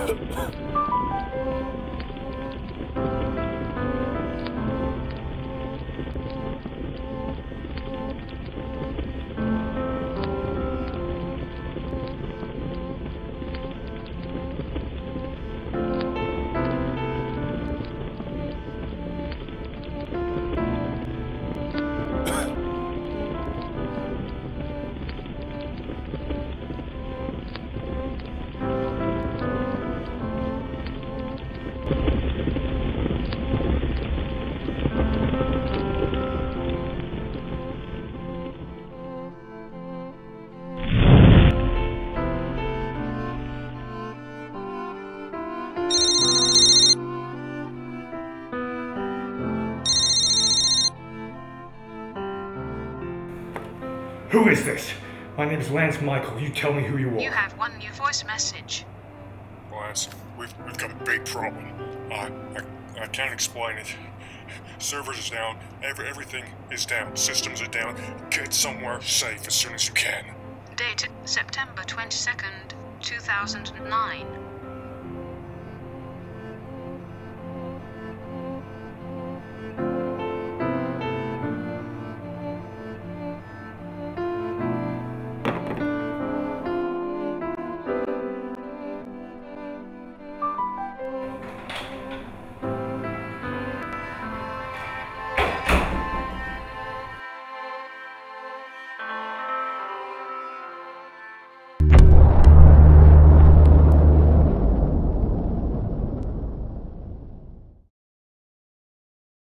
Who is this? My name is Lance Michael. You tell me who you are. You have one new voice message. Lance, we've got a big problem. I can't explain it. Servers is down. Everything is down. Systems are down. Get somewhere safe as soon as you can. Dated September 22nd, 2009.